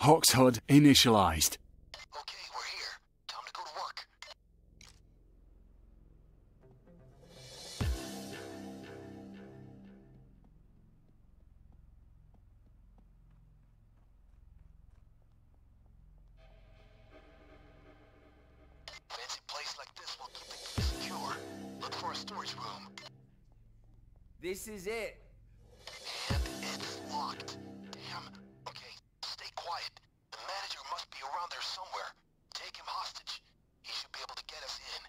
Hawk's HUD initialized. Okay, we're here. Time to go to work. Fancy place like this will keep it secure. Look for a storage room. This is it. And it's locked. Damn. Okay, stay quiet. The manager must be around there somewhere. Take him hostage. He should be able to get us in.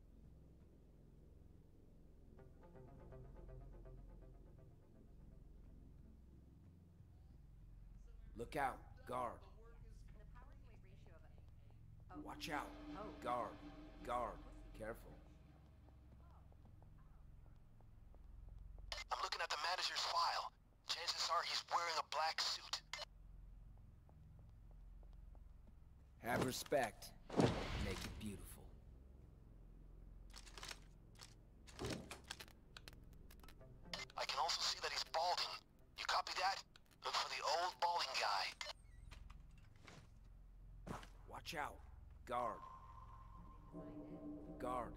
Look out. Guard. Watch out. Guard. Guard. Careful. I'm looking at the manager's file. Chances are he's wearing a black suit. Have respect. Make it beautiful. I can also see that he's balding. You copy that? Look for the old balding guy. Watch out. Guard. Guard.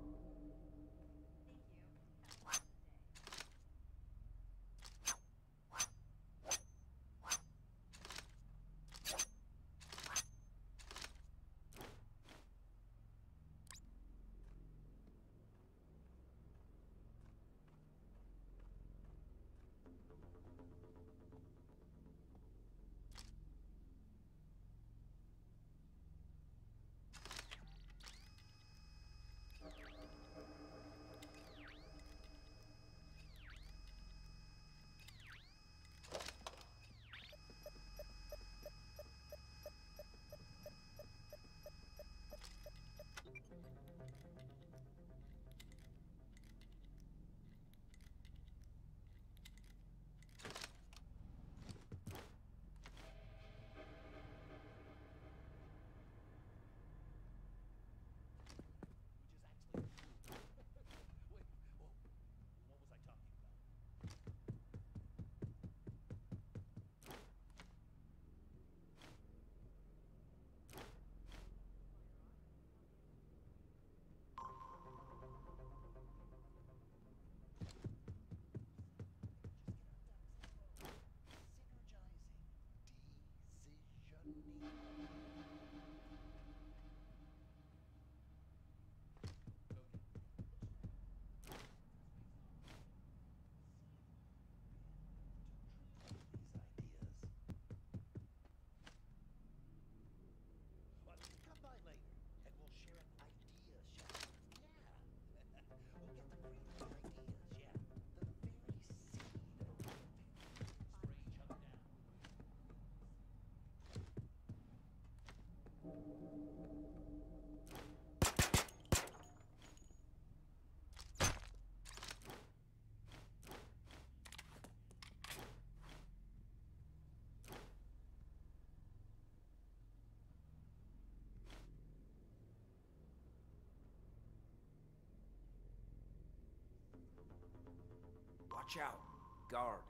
Watch out. Guard.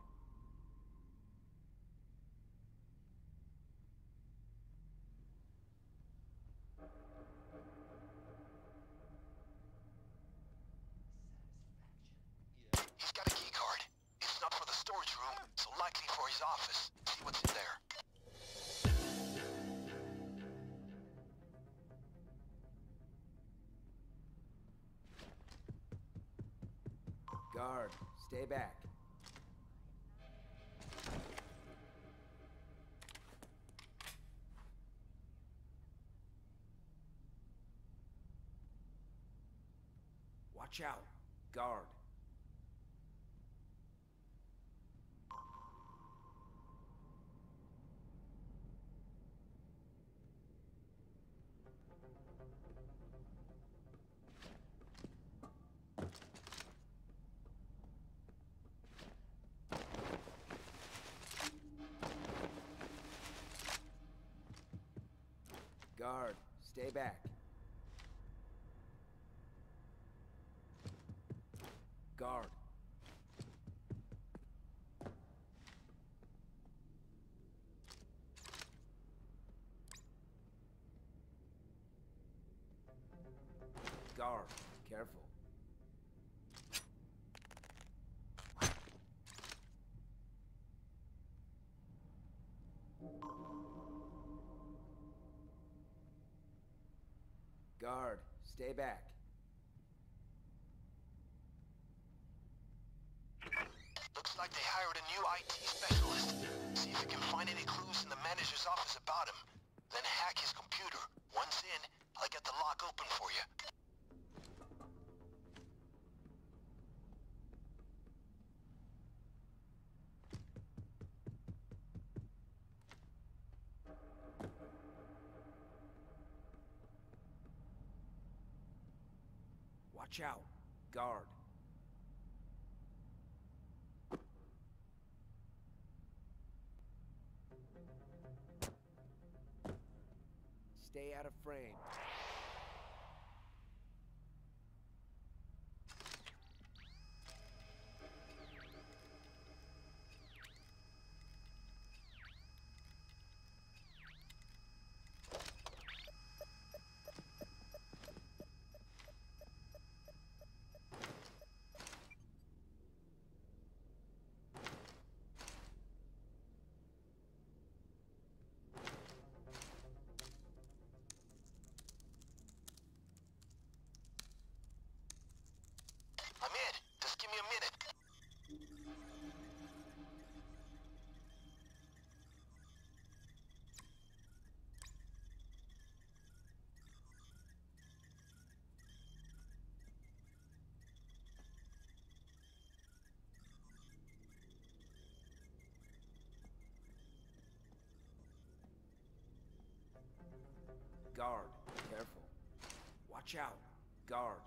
He's got a key card. It's not for the storage room, so likely for his office. See what's in there. Guard. Stay back. Watch out. Guard. Guard. Stay back. Guard. Guard. Careful. Guard. Stay back. Looks like they hired a new IT specialist. See if you can find any clues in the manager's office about him. Then hack his computer. Once in, I'll get the lock open for you. Watch out. Guard. Stay out of frame. I'm in. Just give me a minute. Guard. Careful. Watch out. Guard.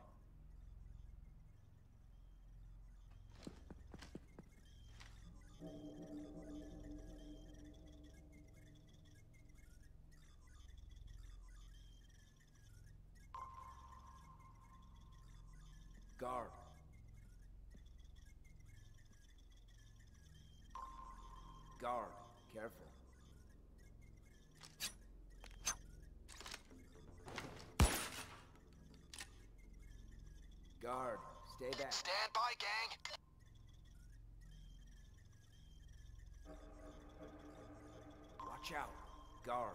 Guard. Guard. Careful. Guard. Stay back. Stand by, gang. Watch out. Guard.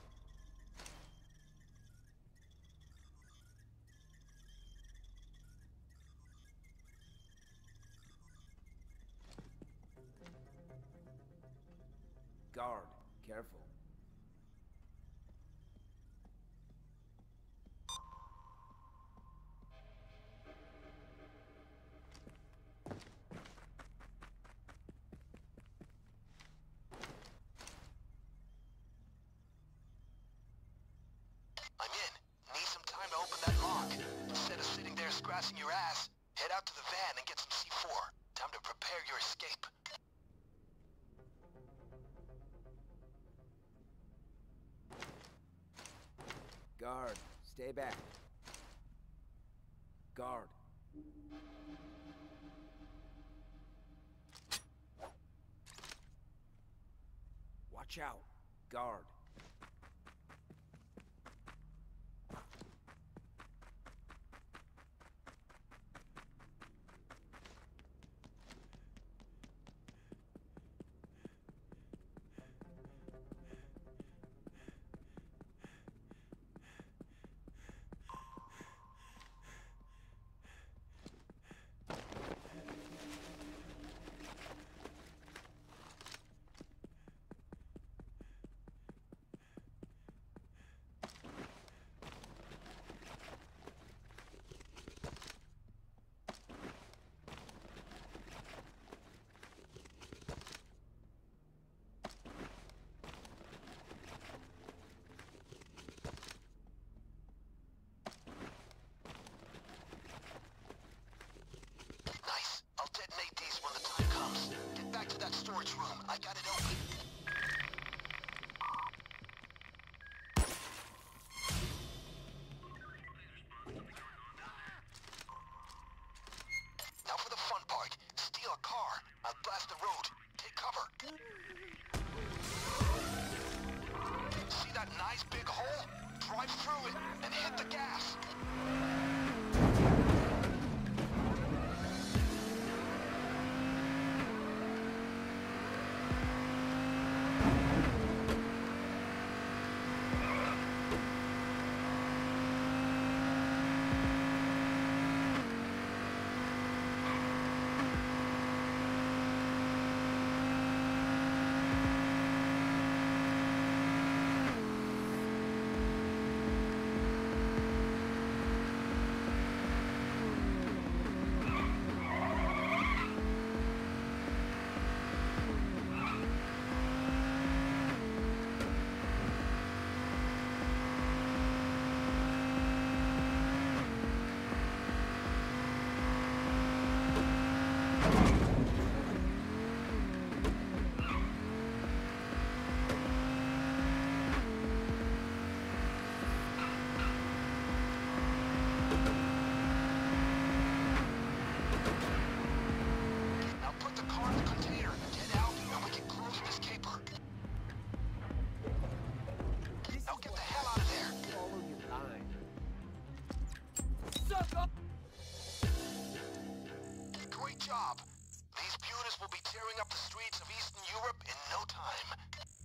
Guard. Careful. I'm in. Need some time to open that lock. Instead of sitting there scratching your ass, head out to the van and get some C4. Time to prepare your escape. Guard. Stay back. Guard. Watch out. Guard. Nice. I'll detonate these when the time comes. Get back to that storage room. I got it open. Now for the fun part. Steal a car. I'll blast the road. Take cover. See that nice big hole? Drive through it and hit the gas. job. These beauties will be tearing up the streets of Eastern Europe in no time.